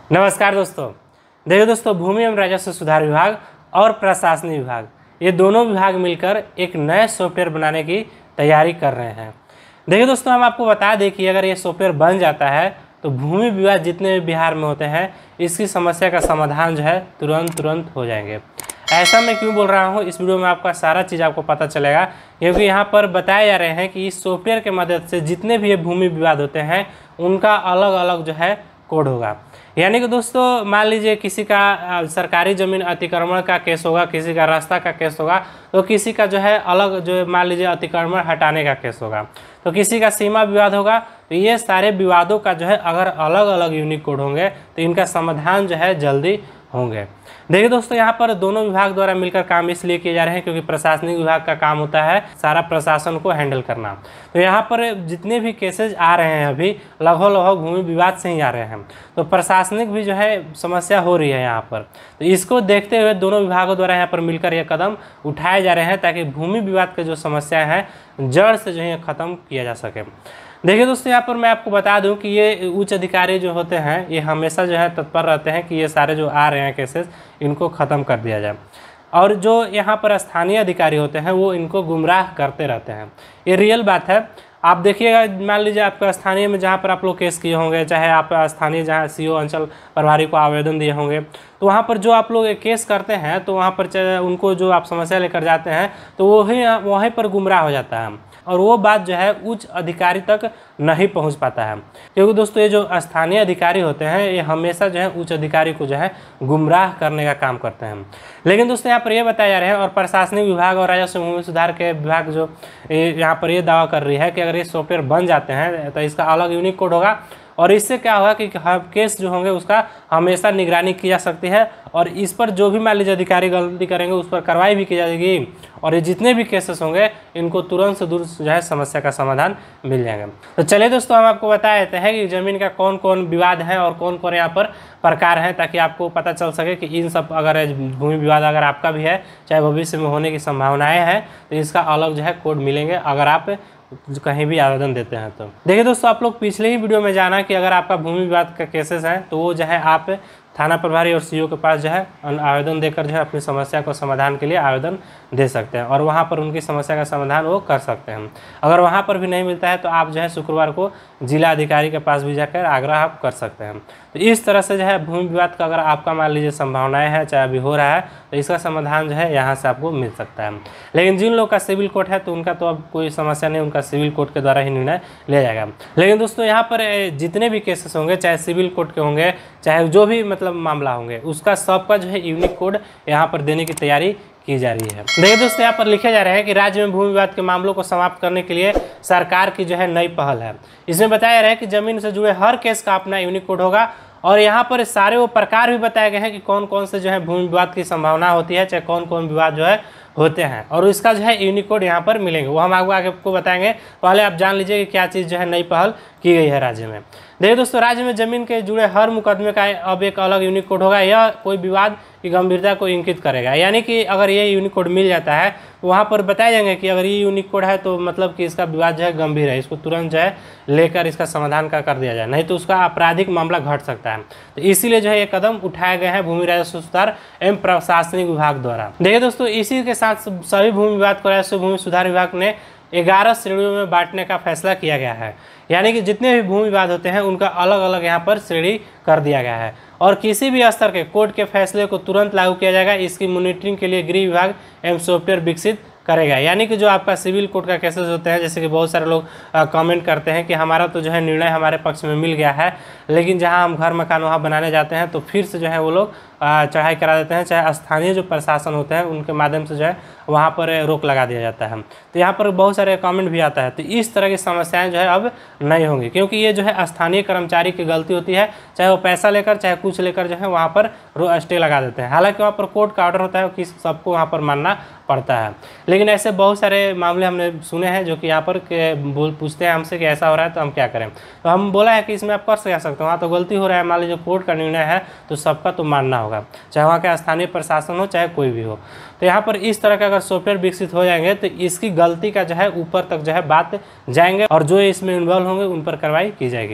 नमस्कार दोस्तों। देखिए दोस्तों, भूमि एवं राजस्व सुधार विभाग और प्रशासनिक विभाग ये दोनों विभाग मिलकर एक नए सॉफ्टवेयर बनाने की तैयारी कर रहे हैं। देखिए दोस्तों, हम आपको बता दें कि अगर ये सॉफ्टवेयर बन जाता है तो भूमि विवाद जितने भी बिहार में होते हैं इसकी समस्या का समाधान जो है तुरंत हो जाएंगे। ऐसा मैं क्यों बोल रहा हूँ, इस वीडियो में आपका सारा चीज़ आपको पता चलेगा, क्योंकि यहाँ पर बताए जा रहे हैं कि इस सॉफ्टवेयर के मदद से जितने भी ये भूमि विवाद होते हैं उनका अलग अलग जो है कोड होगा। यानी कि दोस्तों, मान लीजिए किसी का सरकारी ज़मीन अतिक्रमण का केस होगा, किसी का रास्ता का केस होगा, तो किसी का जो है अलग जो मान लीजिए अतिक्रमण हटाने का केस होगा, तो किसी का सीमा विवाद होगा। तो ये सारे विवादों का जो है अगर अलग अलग यूनिक कोड होंगे तो इनका समाधान जो है जल्दी होंगे। देखिए दोस्तों, यहाँ पर दोनों विभाग द्वारा मिलकर काम इसलिए किए जा रहे हैं क्योंकि प्रशासनिक विभाग का काम होता है सारा प्रशासन को हैंडल करना। तो यहाँ पर जितने भी केसेज आ रहे हैं अभी लगभग भूमि विवाद से ही आ रहे हैं, तो प्रशासनिक भी जो है समस्या हो रही है यहाँ पर। तो इसको देखते हुए दोनों विभागों द्वारा यहाँ पर मिलकर ये कदम उठाए जा रहे हैं ताकि भूमि विवाद के जो समस्या है जड़ से जो है ख़त्म किया जा सके। देखिए दोस्तों, यहाँ पर मैं आपको बता दूं कि ये उच्च अधिकारी जो होते हैं ये हमेशा जो है तत्पर रहते हैं कि ये सारे जो आ रहे हैं केसेस इनको ख़त्म कर दिया जाए, और जो यहाँ पर स्थानीय अधिकारी होते हैं वो इनको गुमराह करते रहते हैं। ये रियल बात है। आप देखिएगा, मान लीजिए आपका स्थानीय में जहाँ पर आप लोग केस किए होंगे, चाहे आप स्थानीय जहाँ सीओ अंचल प्रभारी को आवेदन दिए होंगे, तो वहाँ पर जो आप लोग केस करते हैं तो वहाँ पर उनको जो आप समस्या लेकर जाते हैं तो वहीं पर गुमराह हो जाता है और वो बात जो है उच्च अधिकारी तक नहीं पहुंच पाता है, क्योंकि दोस्तों ये जो स्थानीय अधिकारी होते हैं ये हमेशा जो है उच्च अधिकारी को जो है गुमराह करने का काम करते हैं। लेकिन दोस्तों यहाँ पर ये बताया जा रहा है, और प्रशासनिक विभाग और राजस्व भूमि सुधार के विभाग जो यहाँ पर ये दावा कर रही है कि अगर ये सॉफ्टवेयर बन जाते हैं तो इसका अलग यूनिक कोड होगा, और इससे क्या होगा कि केस जो होंगे उसका हमेशा निगरानी की जा सकती है, और इस पर जो भी मान लीजिए अधिकारी गलती करेंगे उस पर कार्रवाई भी की जाएगी, और ये जितने भी केसेस होंगे इनको तुरंत से दूर जो है समस्या का समाधान मिल जाएगा। तो चलिए दोस्तों, हम आपको बता देते हैं कि ज़मीन का कौन कौन विवाद है और कौन कौन यहाँ पर प्रकार हैं, ताकि आपको पता चल सके कि इन सब अगर भूमि विवाद अगर आपका भी है, चाहे भविष्य में होने की संभावनाएँ हैं, तो इसका अलग जो है कोड मिलेंगे अगर आप कहीं भी आवेदन देते हैं। तो देखिए दोस्तों, आप लोग पिछले ही वीडियो में जाना कि अगर आपका भूमि विवाद का केसेस है तो वो जो है आप थाना प्रभारी और सीओ के पास जो है आवेदन देकर जो है अपनी समस्या को समाधान के लिए आवेदन दे सकते हैं, और वहाँ पर उनकी समस्या का समाधान वो कर सकते हैं। अगर वहाँ पर भी नहीं मिलता है तो आप जो है शुक्रवार को जिला अधिकारी के पास भी जाकर आग्रह आप कर सकते हैं। तो इस तरह से जो है भूमि विवाद का अगर आपका मान लीजिए संभावनाएं हैं, चाहे अभी हो रहा है, तो इसका समाधान जो है यहाँ से आपको मिल सकता है। लेकिन जिन लोग का सिविल कोर्ट है तो उनका तो अब कोई समस्या नहीं, उनका सिविल कोर्ट के द्वारा ही निर्णय लिया जाएगा। लेकिन दोस्तों, यहाँ पर जितने भी केसेस होंगे, चाहे सिविल कोर्ट के होंगे, चाहे जो भी मतलब मामला होंगे, उसका सबका जो है यूनिक कोड यहाँ पर देने की तैयारी की जा रही है। देखिए दोस्तों, यहाँ पर लिखे जा रहे हैं कि राज्य में भूमि विवाद के मामलों को समाप्त करने के लिए सरकार की जो है नई पहल है। इसमें बताया जा रहा है कि जमीन से जुड़े हर केस का अपना यूनिक कोड होगा, और यहाँ पर सारे वो प्रकार भी बताए गए हैं कि कौन कौन से जो है भूमि विवाद की संभावना होती है, चाहे कौन कौन विवाद जो है होते हैं, और इसका जो है यूनिक कोड यहाँ पर मिलेंगे। वो हम आपको बताएंगे। पहले आप जान लीजिए कि क्या चीज़ जो है नई पहल की गई है राज्य में। देखिए दोस्तों, राज्य में जमीन के जुड़े हर मुकदमे का अब एक अलग यूनिक कोड होगा। यह कोई विवाद की गंभीरता को इंगित करेगा, यानी कि अगर ये यूनिक कोड मिल जाता है तो वहाँ पर बताए जाएंगे कि अगर ये यूनिक कोड है तो मतलब कि इसका विवाद जो है गंभीर है, इसको तुरंत जो है लेकर इसका समाधान कर दिया जाए, नहीं तो उसका आपराधिक मामला घट सकता है। तो इसीलिए जो है ये कदम उठाए गए हैं भूमि राजस्व सुधार एवं प्रशासनिक विभाग द्वारा। देखिए दोस्तों, इसी के साथ सभी भूमि विवाद को राजस्व भूमि सुधार विभाग ने 11 श्रेणियों में बांटने का फैसला किया गया है, यानी कि जितने भी भूमि विवाद होते हैं उनका अलग अलग यहाँ पर श्रेणी कर दिया गया है, और किसी भी स्तर के कोर्ट के फैसले को तुरंत लागू किया जाएगा। इसकी मॉनिटरिंग के लिए गृह विभाग एवं सॉफ्टवेयर विकसित करेगा। यानी कि जो आपका सिविल कोर्ट का केसेस होते हैं, जैसे कि बहुत सारे लोग कमेंट करते हैं कि हमारा तो जो है निर्णय हमारे पक्ष में मिल गया है, लेकिन जहां हम घर मकान वहां बनाने जाते हैं तो फिर से जो है वो लोग चढ़ाई करा देते हैं, चाहे स्थानीय जो प्रशासन होते हैं उनके माध्यम से जो है वहाँ पर रोक लगा दिया जाता है। तो यहाँ पर बहुत सारे कमेंट भी आता है। तो इस तरह की समस्याएं जो है अब नहीं होंगी, क्योंकि ये जो है स्थानीय कर्मचारी की गलती होती है, चाहे वो पैसा लेकर चाहे कुछ लेकर जो है वहाँ पर स्टे लगा देते हैं। हालांकि वहाँ पर कोर्ट का ऑर्डर होता है कि सबको वहाँ पर मानना पड़ता है, लेकिन ऐसे बहुत सारे मामले हमने सुने हैं जो कि यहाँ पर पूछते हैं हमसे कि ऐसा हो रहा है तो हम क्या करें। तो हम बोला है कि इसमें आप कर सकते हो, वहाँ तो गलती हो रहा है, मान लीजिए कोर्ट का निर्णय है तो सबका तो मानना होगा, चाहे वहाँ का स्थानीय प्रशासन हो चाहे कोई भी हो। तो यहाँ पर इस तरह के अगर सॉफ्टवेयर विकसित हो जाएंगे तो इसकी गलती का जो है ऊपर तक जो है बात जाएंगे, और जो इसमें इन्वॉल्व होंगे उन पर कार्रवाई की जाएगी।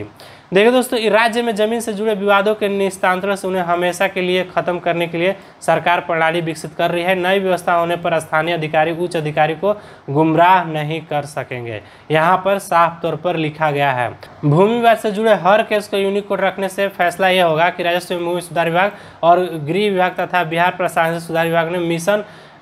देखिए दोस्तों, राज्य में जमीन से जुड़े विवादों के निस्तारण से उन्हें हमेशा के लिए खत्म करने के लिए सरकार प्रणाली विकसित कर रही है। नई व्यवस्था होने पर स्थानीय अधिकारी उच्च अधिकारी को गुमराह नहीं कर सकेंगे। यहाँ पर साफ तौर पर लिखा गया है। भूमि विवाद से जुड़े हर केस को यूनिक कोड रखने से फैसला यह होगा कि राजस्व एवं भूमि सुधार विभाग और गृह विभाग तथा बिहार प्रशासनिक सुधार विभाग ने मिशन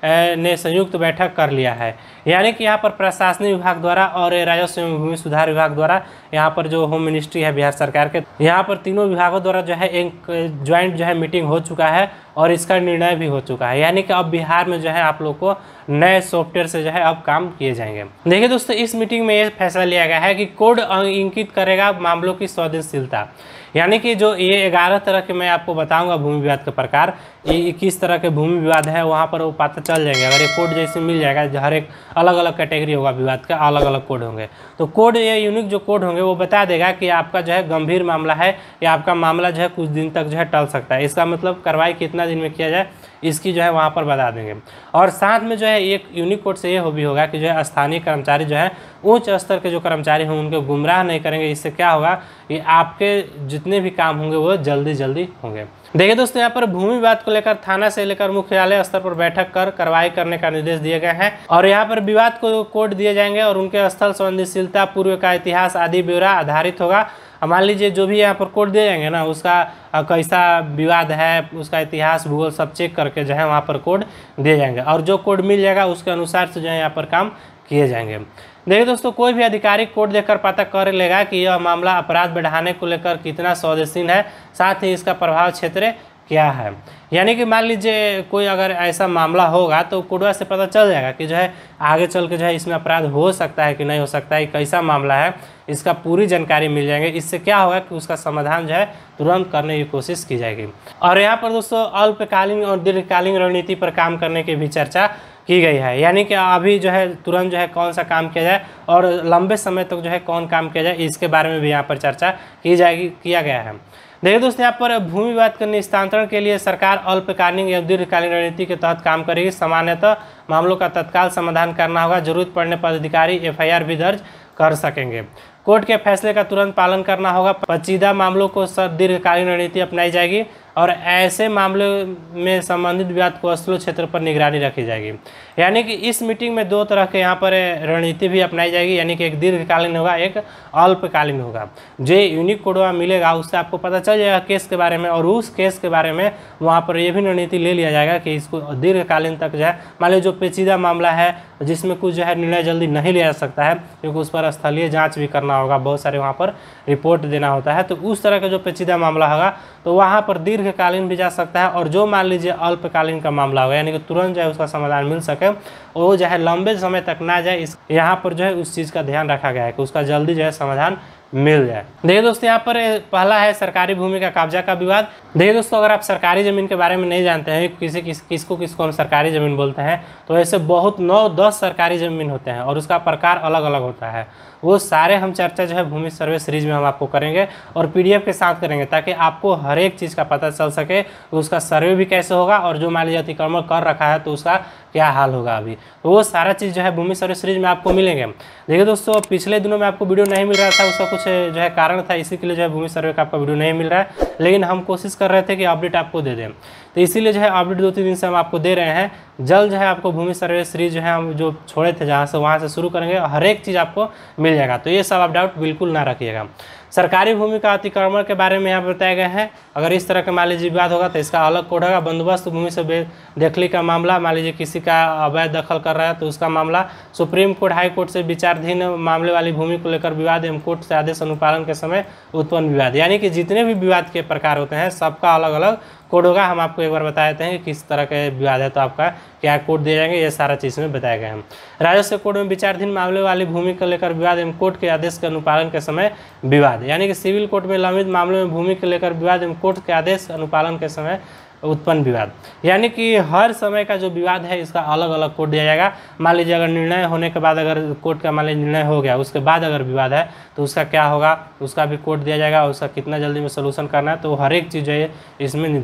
ने संयुक्त बैठक कर लिया है। यानी कि यहाँ पर प्रशासनिक विभाग द्वारा और राजस्व एवं भूमि सुधार विभाग द्वारा, यहाँ पर जो होम मिनिस्ट्री है बिहार सरकार के, यहाँ पर तीनों विभागों द्वारा जो है एक ज्वाइंट जो है मीटिंग हो चुका है और इसका निर्णय भी हो चुका है। यानी कि अब बिहार में जो है आप लोग को नए सॉफ्टवेयर से जो है अब काम किए जाएंगे। देखिए दोस्तों, इस मीटिंग में ये फैसला लिया गया है कि कोड इंकित करेगा मामलों की संवेदनशीलता। यानी कि जो ये 11 तरह के मैं आपको बताऊंगा भूमि विवाद के प्रकार, ये किस तरह के भूमि विवाद है वहाँ पर वो पता चल जाएंगे। अगर ये कोड जैसे मिल जाएगा, हर एक अलग अलग कैटेगरी होगा विवाद का, अलग अलग कोड होंगे, तो कोड ये यूनिक जो कोड होंगे वो बता देगा कि आपका जो है गंभीर मामला है या आपका मामला जो है कुछ दिन तक जो है टल सकता है। इसका मतलब कार्रवाई कितना दिन में किया जाए इसकी जो है वहाँ पर बता देंगे। और साथ में जो है एक यूनिक कोड से ये भी होगा कि जो है स्थानीय कर्मचारी जो है उच्च स्तर के जो कर्मचारी हों उनको गुमराह नहीं करेंगे। इससे क्या होगा कि आपके जितने भी काम होंगे वो जल्दी जल्दी होंगे। देखिए दोस्तों, यहाँ पर भूमि विवाद को लेकर थाना से लेकर मुख्यालय स्तर पर बैठक कर कार्रवाई करने का निर्देश दिए गए हैं। और यहाँ पर विवाद को कोड दिए जाएंगे और उनके स्थल संवेदनशीलता, पूर्व का इतिहास आदि ब्यौरा आधारित होगा। मान लीजिए जो भी यहाँ पर कोड दिए जाएंगे ना, उसका कैसा विवाद है, उसका इतिहास भूगोल सब चेक करके जो है वहाँ पर कोड दिए जाएंगे और जो कोड मिल जाएगा उसके अनुसार से जो है यहाँ पर काम किए जाएंगे। देखिए दोस्तों, कोई भी अधिकारी कोड देखकर पता कर लेगा कि यह मामला अपराध बढ़ाने को लेकर कितना संवेदनशील है, साथ ही इसका प्रभाव क्षेत्र क्या है। यानी कि मान लीजिए कोई अगर ऐसा मामला होगा तो कोडवा से पता चल जाएगा कि जो है आगे चल के जो है इसमें अपराध हो सकता है कि नहीं हो सकता है, कैसा मामला है, इसका पूरी जानकारी मिल जाएगी। इससे क्या होगा कि उसका समाधान जो है तुरंत करने की कोशिश की जाएगी। और यहाँ पर दोस्तों अल्पकालीन और दीर्घकालीन रणनीति पर काम करने की भी चर्चा की गई है। यानी कि अभी जो है तुरंत जो है कौन सा काम किया जाए और लंबे समय तक जो है कौन काम किया जाए, इसके बारे में भी यहाँ पर चर्चा किया गया है। देखिए दोस्तों, यहाँ पर भूमि विवाद के निस्तारण के लिए सरकार अल्पकालीन या दीर्घकालीन रणनीति के तहत काम करेगी। सामान्यतः मामलों का तत्काल समाधान करना होगा। जरूरत पड़ने पर अधिकारी FIR भी दर्ज कर सकेंगे। कोर्ट के फैसले का तुरंत पालन करना होगा। पेचीदा मामलों को दीर्घकालीन रणनीति अपनाई जाएगी और ऐसे मामले में संबंधित विवाद को स्थूल क्षेत्र पर निगरानी रखी जाएगी। यानी कि इस मीटिंग में दो तरह के यहाँ पर रणनीति भी अपनाई जाएगी। यानी कि एक दीर्घकालीन होगा, एक अल्पकालीन होगा। जो यूनिक कोड वहाँ मिलेगा उससे आपको पता चल जाएगा केस के बारे में और उस केस के बारे में वहाँ पर ये भी रणनीति ले लिया जाएगा कि इसको दीर्घकालीन तक जो है, मान लीजिए जो पेचीदा मामला है जिसमें कुछ जो है निर्णय जल्दी नहीं लिया जा सकता है क्योंकि उस पर स्थलीय जाँच भी करना होगा, बहुत सारे वहाँ पर रिपोर्ट देना होता है, तो उस तरह का जो पेचीदा मामला होगा तो वहाँ पर दीर्घकालीन भी जा सकता है। और जो मान लीजिए अल्पकालीन का मामला होगा यानी कि तुरंत जो है उसका समाधान मिल सके, वो जो है लंबे समय तक ना जाए, इस यहाँ पर जो है उस चीज़ का ध्यान रखा गया है कि उसका जल्दी जो है समाधान मिल जाए। देखिए दोस्तों, यहाँ पर पहला है सरकारी भूमि का कब्जा का विवाद। देखिए दोस्तों, अगर आप सरकारी ज़मीन के बारे में नहीं जानते हैं किसको हम सरकारी ज़मीन बोलते हैं, तो ऐसे बहुत 9-10 सरकारी ज़मीन होते हैं और उसका प्रकार अलग अलग होता है। वो सारे हम चर्चा जो है भूमि सर्वे सीरीज में हम आपको करेंगे और PDF के साथ करेंगे ताकि आपको हर एक चीज़ का पता चल सके कि उसका सर्वे भी कैसे होगा और जो मान लीजिए अतिक्रमण कर रखा है तो उसका क्या हाल होगा अभी, तो वो सारा चीज़ जो है भूमि सर्वे सीरीज में आपको मिलेंगे। देखिए दोस्तों, पिछले दिनों में आपको वीडियो नहीं मिल रहा था, उसका कुछ जो है कारण था, इसी के लिए जो है भूमि सर्वे का आपका वीडियो नहीं मिल रहा है, लेकिन हम कोशिश कर रहे थे कि अपडेट आपको दे दें, तो इसीलिए जो है अपडेट 2-3 दिन से हम आपको दे रहे हैं। जल्द जो है आपको भूमि सर्वे सीरीज जो है हम जो छोड़े थे जहाँ से वहाँ से शुरू करेंगे, हर एक चीज़ आपको मिल जाएगा, तो ये सब आप डाउट बिल्कुल ना रखिएगा। सरकारी भूमि का अतिक्रमण के बारे में यहाँ बताए गए हैं। अगर इस तरह का मान लीजिए विवाद होगा तो इसका अलग कोड होगा। बंदोबस्त भूमि से बेदखली का मामला, मान लीजिए किसी का अवैध दखल कर रहा है तो उसका मामला। सुप्रीम कोर्ट, हाई कोर्ट से विचाराधीन मामले वाली भूमि को लेकर विवाद एवं कोर्ट से आदेश अनुपालन के समय उत्पन्न विवाद। यानी कि जितने भी विवाद के प्रकार होते हैं सबका अलग अलग कोड होगा। हम आपको एक बार बता देते हैं कि किस तरह के विवाद है तो आपका क्या कोड दिए जाएंगे, ये सारा चीज़ में बताए गए हैं। राजस्व कोड में विचाराधीन मामले वाली भूमि को लेकर विवाद एवं कोर्ट के आदेश के अनुपालन के समय विवाद। यानी कि सिविल कोर्ट में लंबित मामले में भूमि को लेकर विवाद एवं कोर्ट के आदेश अनुपालन के समय उत्पन्न विवाद। यानी कि हर समय का जो विवाद है इसका अलग अलग कोड दिया जाएगा। मान लीजिए अगर निर्णय होने के बाद अगर कोर्ट का मान लीजिए निर्णय हो गया, उसके बाद अगर विवाद है तो उसका क्या होगा, उसका भी कोड दिया जाएगा, उसका कितना जल्दी में सोल्यूशन करना है, तो हर एक चीज़ जो है इसमें निर्धारित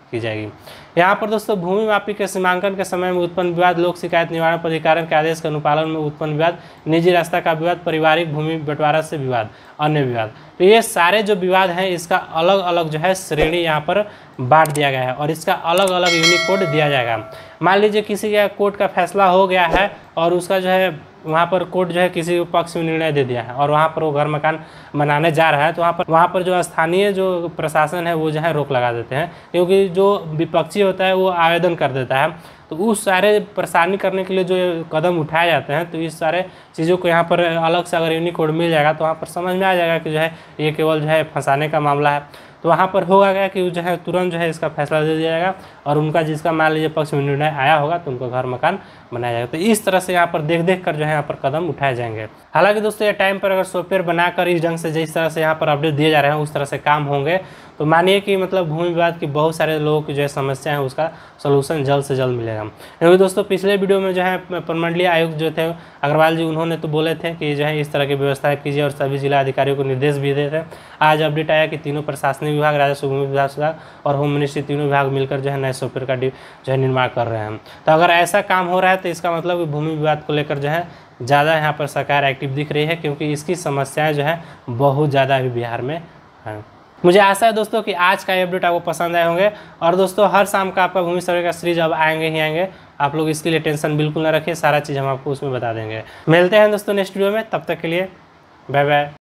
की जाएगी। यहाँ पर दोस्तों भूमि मापी के सीमांकन के समय में उत्पन्न विवाद, लोक शिकायत निवारण प्राधिकरण के आदेश के अनुपालन में उत्पन्न विवाद, निजी रास्ता का विवाद, पारिवारिक भूमि बंटवारा से विवाद, अन्य विवाद। तो ये सारे जो विवाद हैं इसका अलग अलग जो है श्रेणी यहाँ पर बांट दिया गया है और इसका अलग अलग यूनिकोड दिया जाएगा। मान लीजिए किसी का कोर्ट का फैसला हो गया है और उसका जो है वहाँ पर कोर्ट जो है किसी पक्ष में निर्णय दे दिया है और वहाँ पर वो घर मकान बनाने जा रहा है, तो वहाँ पर जो स्थानीय जो प्रशासन है वो जो है रोक लगा देते हैं, क्योंकि जो विपक्षी होता है वो आवेदन कर देता है। तो उस सारे परेशानी करने के लिए जो कदम उठाए जाते हैं, तो इस सारे चीज़ों को यहाँ पर अलग से अगर यूनिकोड मिल जाएगा तो वहाँ पर समझ में आ जाएगा कि जो है ये केवल जो है फंसाने का मामला है। तो वहाँ पर होगा क्या कि जो है तुरंत जो है इसका फैसला दे दिया जाएगा और उनका जिसका मान लीजिए पक्ष में निर्णय आया होगा तो उनको घर मकान बनाया जाएगा। तो इस तरह से यहाँ पर देख देख कर जो है यहाँ पर कदम उठाए जाएंगे। हालांकि दोस्तों ये टाइम पर अगर सॉफ्टवेयर बनाकर इस ढंग से जिस तरह से यहाँ पर अपडेट दिए जा रहे हैं उस तरह से काम होंगे तो मानिए कि मतलब भूमि विवाद की बहुत सारे लोगों की जो है समस्या है उसका सलूशन जल्द से जल्द मिलेगा। क्योंकि दोस्तों पिछले वीडियो में जो है प्रमंडलीय आयुक्त जो थे अग्रवाल जी, उन्होंने तो बोले थे कि जो है इस तरह की व्यवस्था कीजिए और सभी जिला अधिकारियों को निर्देश भी दिए थे। आज अपडेट आया कि तीनों प्रशासनिक विभाग, राजस्व, भूमि विभाग और होम मिनिस्ट्री तीनों विभाग मिलकर जो है नए सॉफ्टवेयर का जो है निर्माण कर रहे हैं। तो अगर ऐसा काम हो रहा है तो इसका मतलब भूमि विवाद को लेकर जो है ज़्यादा यहाँ पर सरकार एक्टिव दिख रही है, क्योंकि इसकी समस्याएं जो है बहुत ज़्यादा अभी बिहार में हैं। मुझे आशा है दोस्तों कि आज का अपडेट आपको पसंद आए होंगे और दोस्तों हर शाम का आपका भूमि सर्वे का सीरीज अब आएंगे ही आएंगे। आप लोग इसके लिए टेंशन बिल्कुल ना रखिए, सारा चीज़ हम आपको उसमें बता देंगे। मिलते हैं दोस्तों नेक्स्ट वीडियो में, तब तक के लिए बाय बाय।